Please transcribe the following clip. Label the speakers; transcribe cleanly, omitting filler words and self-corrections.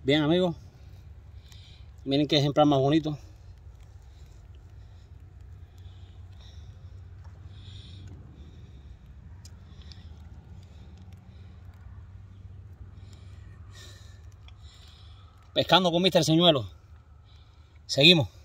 Speaker 1: Bien, amigos, miren qué ejemplar más bonito. Pescando con Mr. Señuelo. Seguimos.